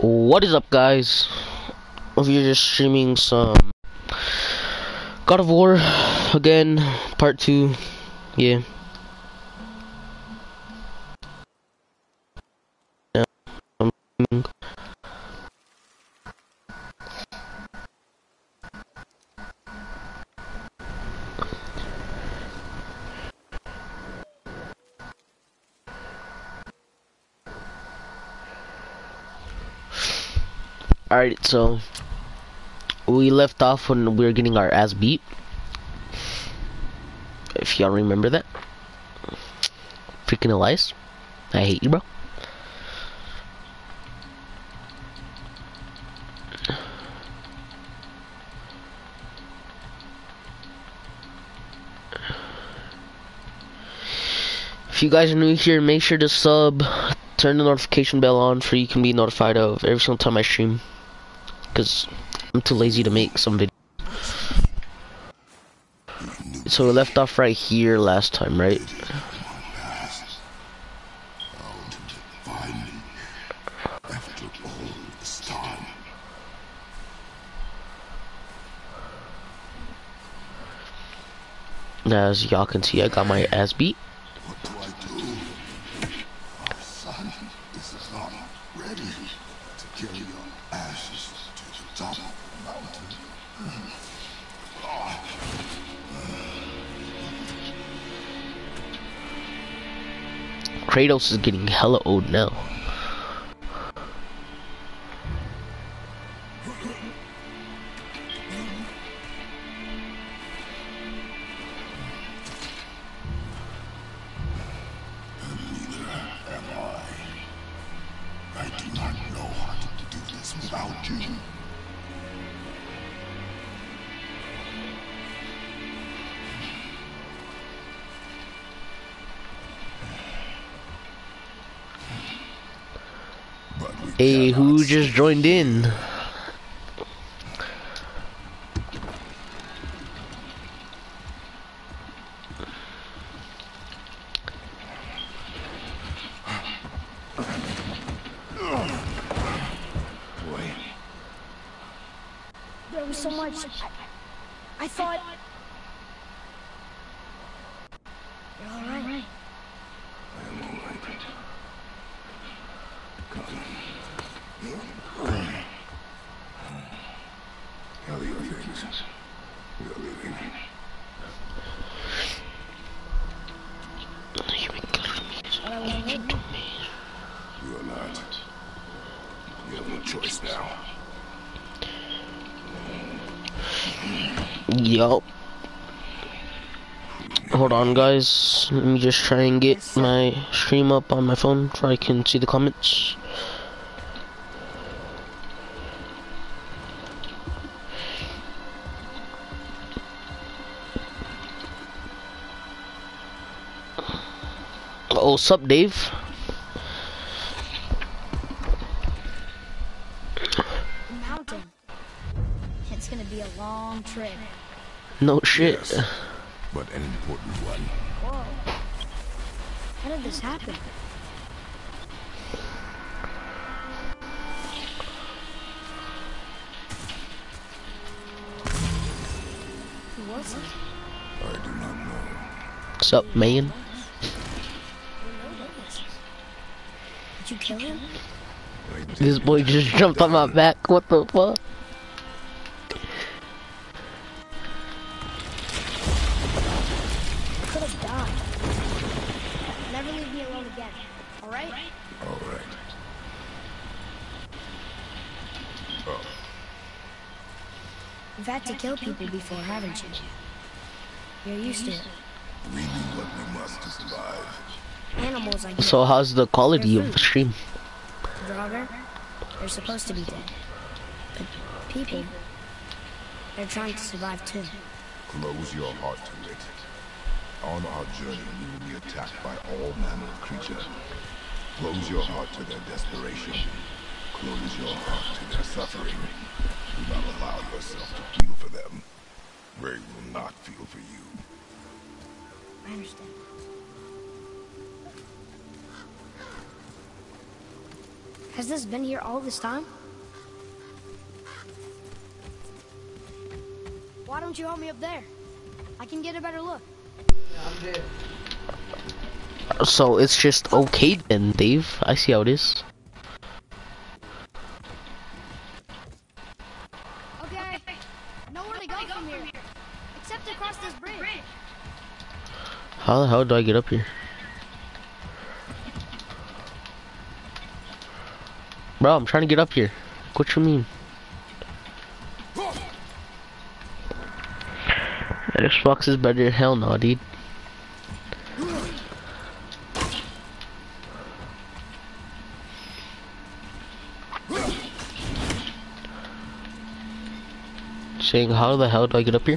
What is up, guys? If you're just streaming some God of War again, part 2, yeah. Alright, so we left off when we were getting our ass beat. If y'all remember that. Freaking Elias. I hate you, bro. If you guys are new here, make sure to sub, turn the notification bell on so you can be notified of every single time I stream. Because I'm too lazy to make some videos. So we left off right here last time, right? As y'all can see, I got my ass beat. What do I do? Our son is not ready to carry your ashes to the top of the mountain. Kratos is getting hella old now. I do not know how to do this without you. Hey, who just joined in? There was so much. I thought. You're all right. I am all right. Come. Gather your things. We are leaving. But I won't live. You are not. You have no choice now. Yup. Hold on, guys. Let me just try and get my stream up on my phone so I can see the comments. Oh, sup, Dave? Mountain. It's gonna be a long trip. No shit. Yes, but an important one. Whoa. How did this happen? Who was it? I do not know. Sup, man? Did you kill him? I did. This boy just jumped on my back. What the fuck? Could have died. Never leave me alone again. All right? All right. Oh, You've had to kill people before, haven't you? You're used to it. we do what we must to survive. Animals, I guess. So how's the quality of the stream? Draugr, they're supposed to be dead. But people, they're trying to survive too. Close your heart to it. On our journey, we will be attacked by all manner of creatures. Close your heart to their desperation. Close your heart to their suffering. Do not allow yourself to feel for them. They will not feel for you. I understand. Has this been here all this time? Why don't you help me up there? I can get a better look. So it's just okay then, Dave. I see how it is. Okay. Nowhere to go from here. Except across this bridge. How the hell do I get up here? Bro, I'm trying to get up here. What you mean? Xbox is better. Hell no, dude. Saying how the hell do I get up here?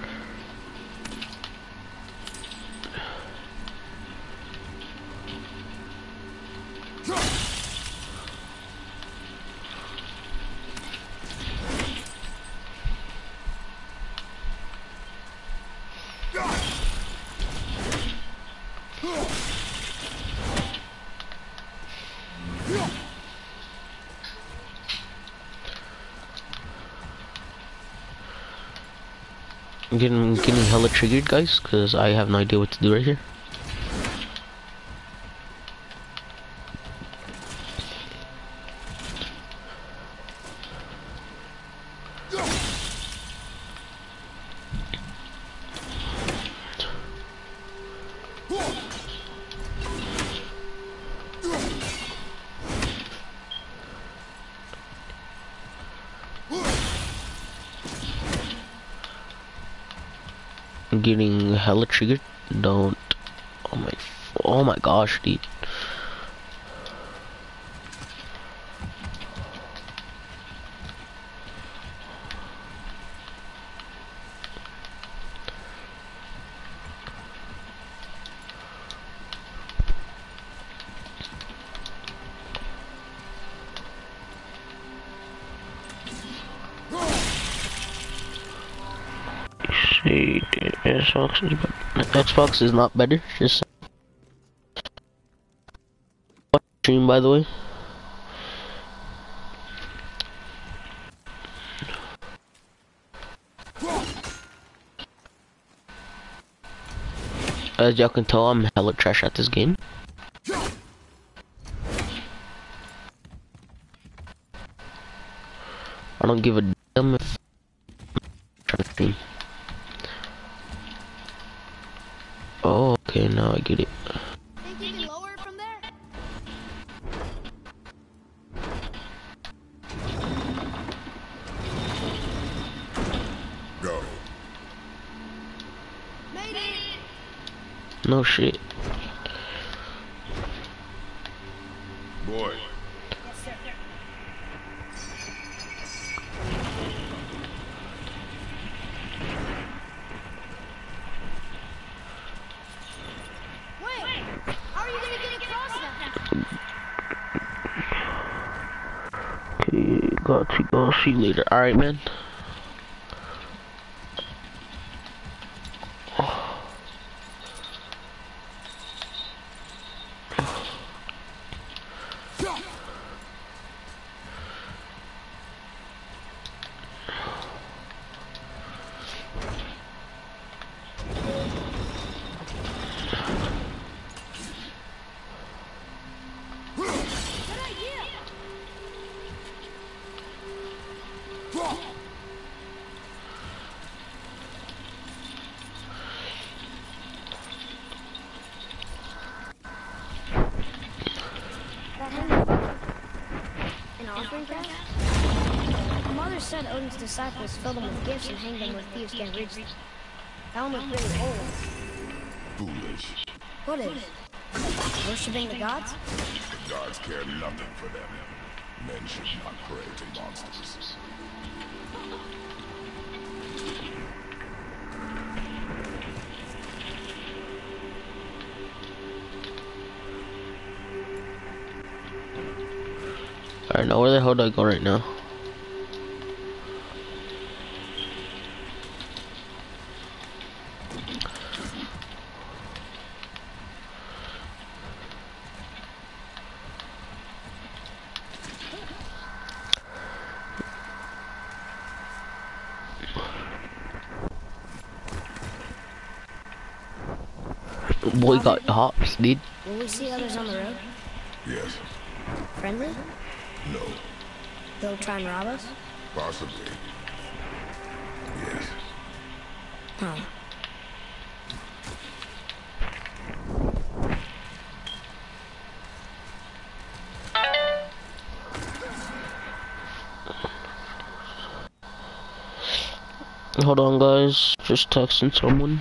I'm getting hella triggered, guys, because I have no idea what to do right here. I'm getting hella triggered. Don't. Oh my gosh, dude. See, Xbox is not better. Just stream, by the way. As y'all can tell, I'm hella trash at this game. I don't give a damn if I'm trying to stream. Oh, okay, now I get it. Think you can lower it from there? Go. Made it! No shit. Boy. Yes, sir. Wait! How are you gonna get across now? Okay, got to go. See you later. Alright, man. Good idea! An offering cask? The mother said Odin's disciples filled them with gifts and hanged them where thieves can't reach them. That one was really old. Foolish. What is? Worshipping the gods? The gods care nothing for them. Men should not pray to monsters. Alright, now where the hell do I go right now? Boy got hops, dude. Will we see others on the road? Yes. Friendly? No. They'll try and rob us? Possibly. Yes. Huh. Hold on, guys. Just texting someone.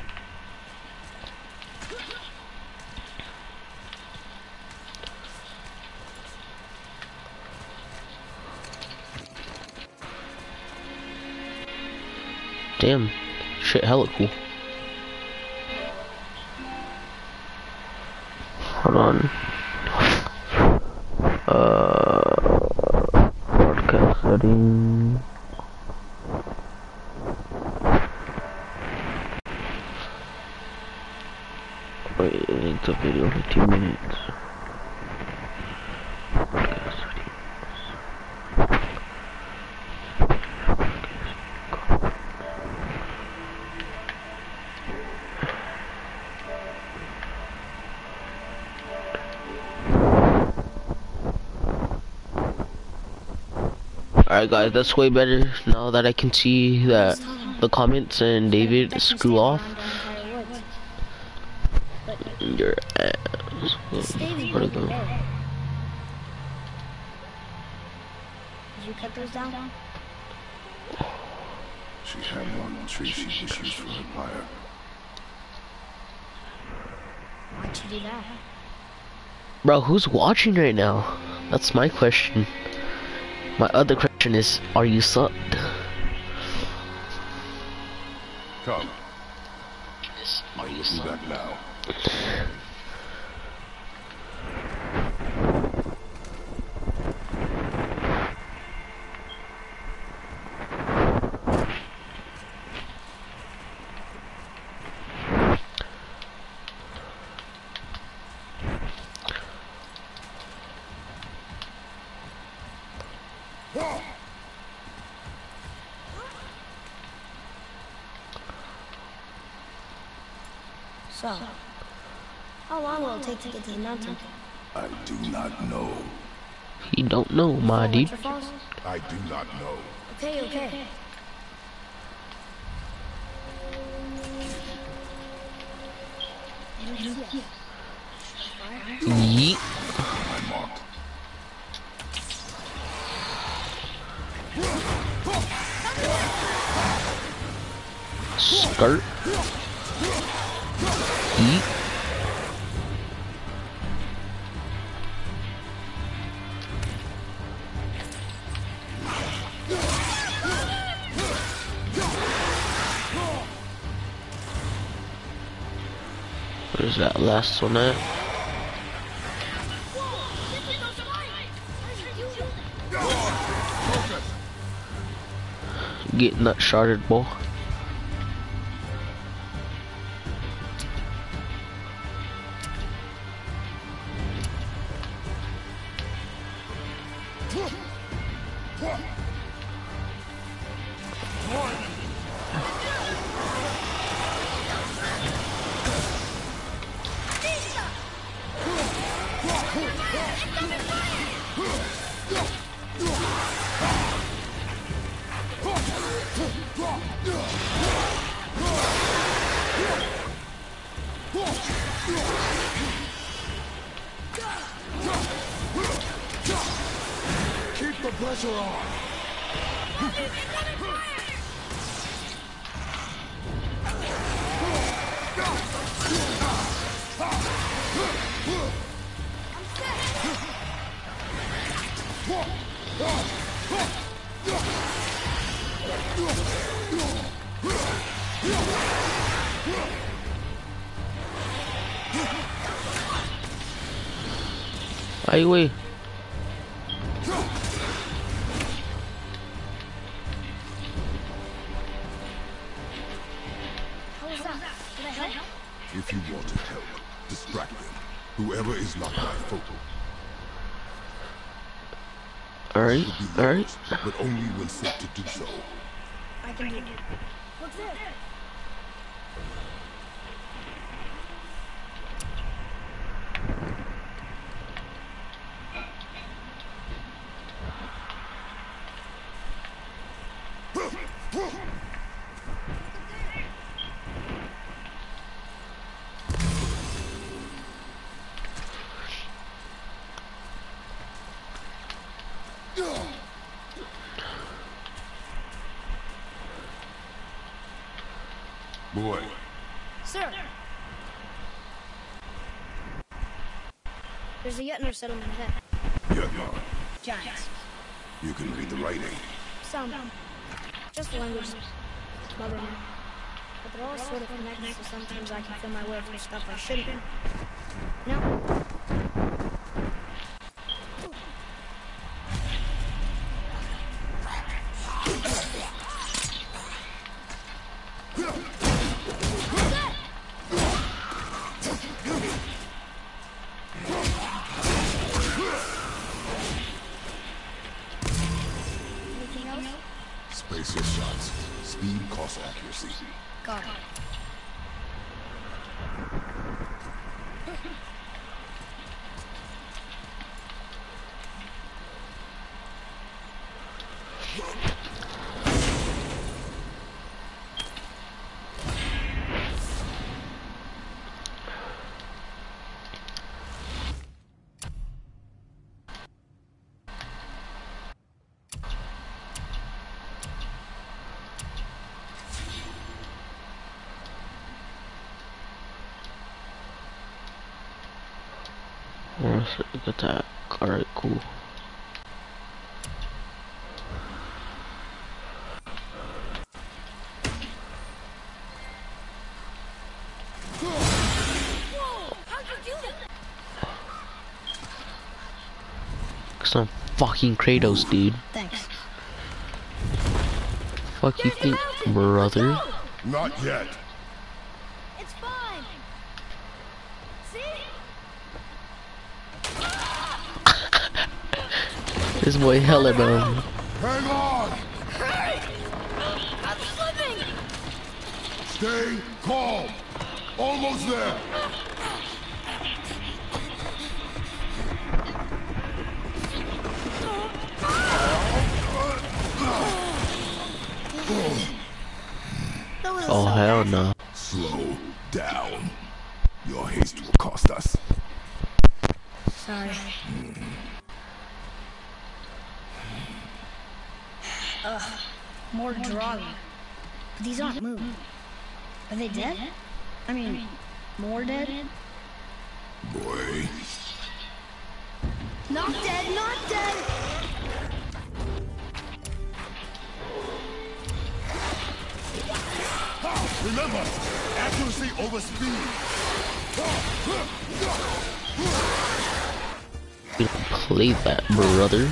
Damn. Shit, hella cool. Hold on. Broadcast setting. Wait, link the video 15 minutes. Broadcast setting. Alright guys, that's way better now that I can see that the comments and David screw off. Your ass. Where'd it go? Did you cut those down? She had one tree she was used for her pyre. Why'd you do that? Bro, who's watching right now? That's my question. My other question is, are you sucked? Come. Are you do that now? So, how long will it take to get to the mountain? I do not know. You don't know, my dude. Waterfalls? I do not know. Okay, okay. Yeet. I'm marked. Skirt. Yeet. Where's that last one at? Getting that sharded ball. Keep the pressure on. Highway. If you want to help, distract them. Whoever is not my focal. Alright, Will be alright. yours, but only when sent to do so. I can do it. Look there. Boy. Sir. There's a Yutner settlement ahead. Yutnar. Giants. You can read the writing. Some. Just the language. Mother knew. But they're all sort of connected, so sometimes I can feel my way through stuff I shouldn't. No. Anything else? Space your shots. Speed, cost, accuracy. Got it. Look at that. Alright, cool. Whoa! How'd you do that? Some fucking Kratos, dude. Thanks. Fuck you think, brother? Not yet. It's fine. See? This boy hella dumb. Hang on! Hey! I'm slipping! Stay calm. Almost there. That was Oh so hell bad. no. Slow down. Your haste will cost us. Sorry. More Draugr. But these aren't moving. Are they dead? I mean, more dead? Boy. Not dead, not dead! Remember, accuracy over speed. You don't play that, brother.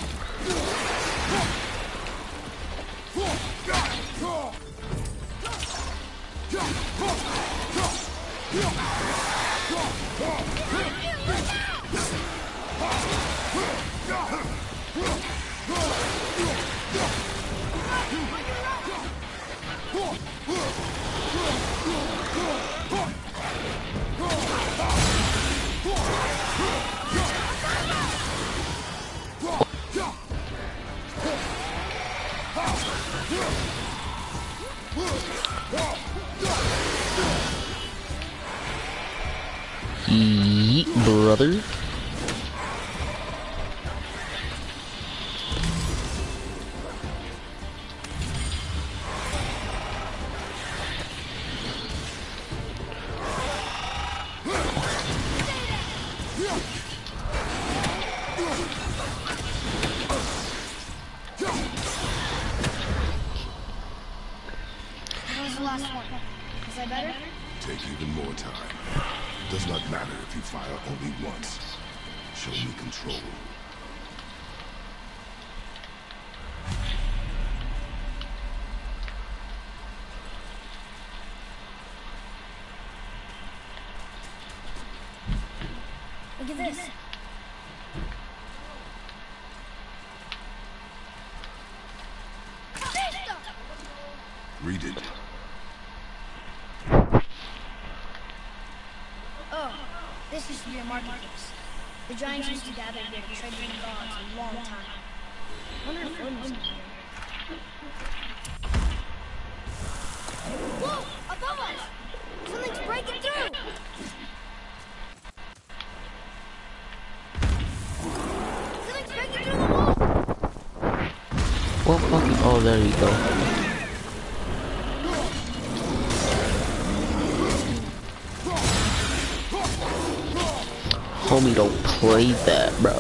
Yeet, brother. That was the last one. Is that better? Take even more time. Does not matter if you fire only once. Show me control. Look at this. Read it. Oh, this used to be a marketplace. The giants used to gather here to trade with the gods a long time. I wonder if Odin was here. Well, fucking, oh, there you go. Homie, don't play that, bro.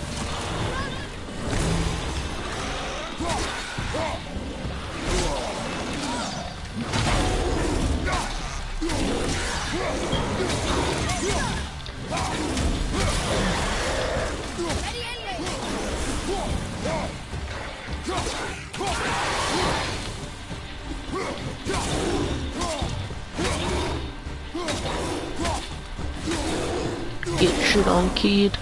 Get shit on, kid.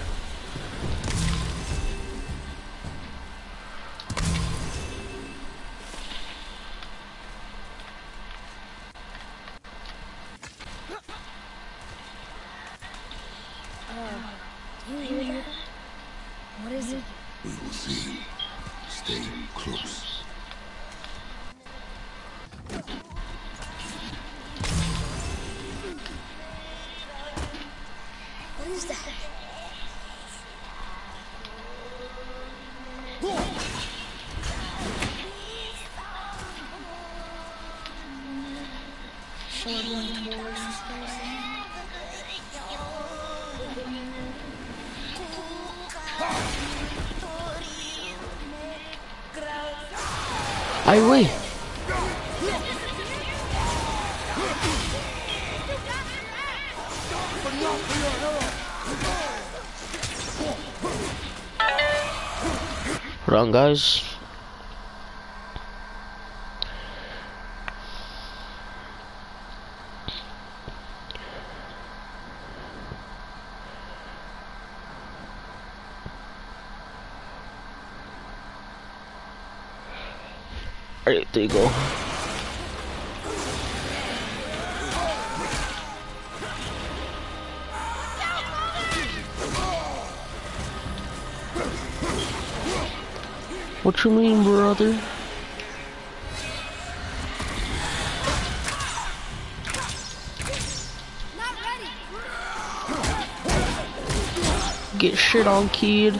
Do you hear that? What is it? We will see. Stay close. What is that? Ay, güey. Hold on, guys. Alright, there you go. What you mean, brother? Get shit on, kid.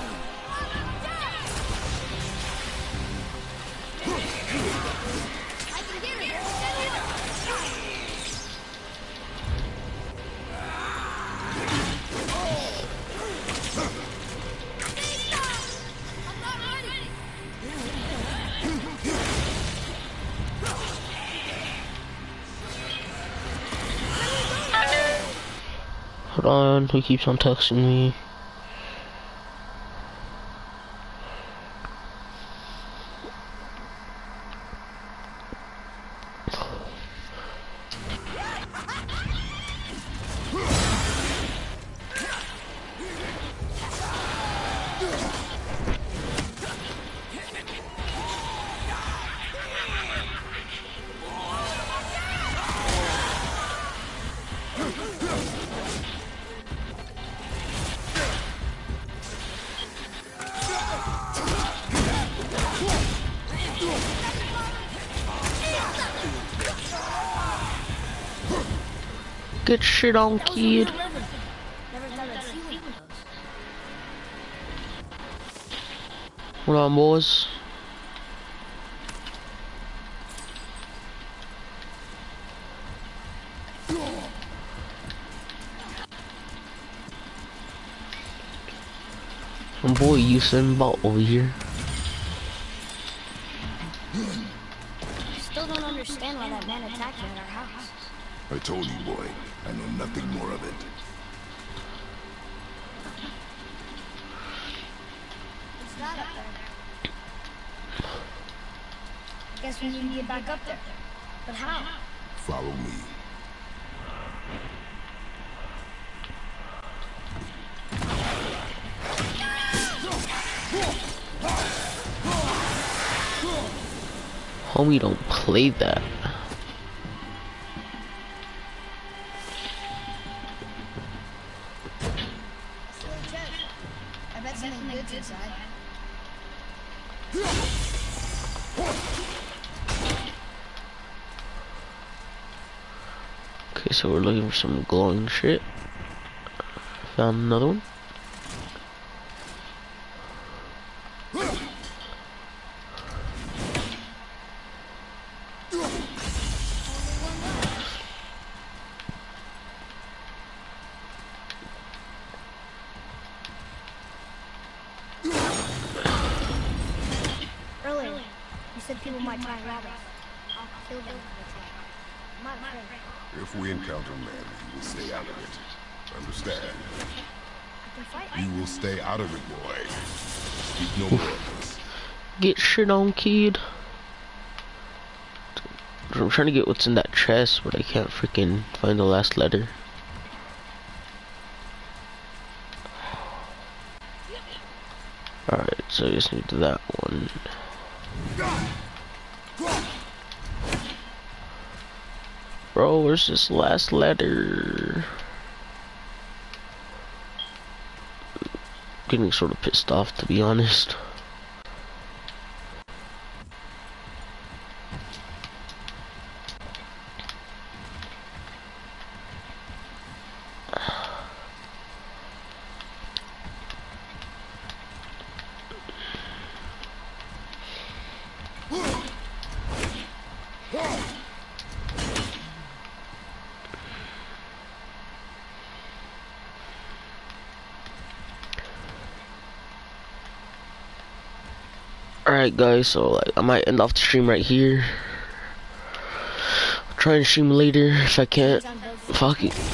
Hold on, he keeps on texting me. Get shit on, kid. Never thought I'd see one of those. Hold on, boys. My boy Usain Bolt over here. Still don't understand why that man attacked you at our house. I told you, boy. I know nothing more of it. It's not up there. I guess we need to get back up there. But how? Follow me. Homie, don't play that. I bet something good's inside. Okay, so we're looking for some glowing shit. Found another one. said people might try and rob us. I'll kill them if they try. I'm not afraid. If we encounter men, you will stay out of it. Understand? I can fight. You will stay out of it, boy. Speak no more of this. Get shit on, kid. I'm trying to get what's in that chest, but I can't freaking find the last letter. Alright, so I just need that one. Bro, where's this last letter? Getting sort of pissed off, to be honest. Alright guys, so like, I might end off the stream right here. I'll try and stream later if I can't. Fuck it.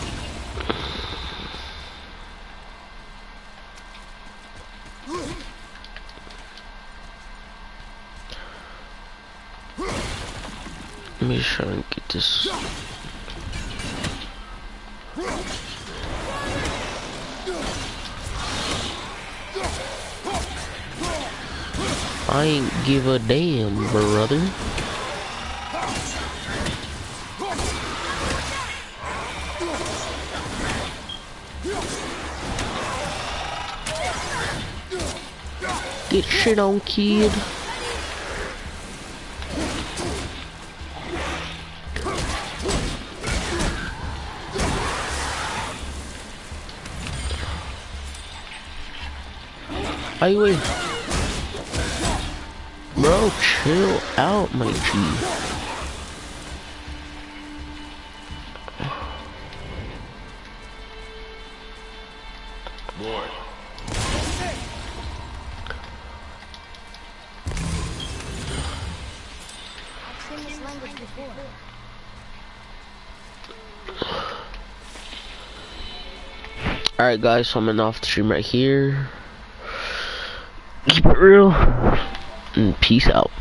Let me try and get this. I ain't give a damn, brother. Get shit on, kid. How you wait? Bro, chill out, my G. Boy. I've seen this language before. Alright guys, so I'm ending off the stream right here. Keep it real. And peace out.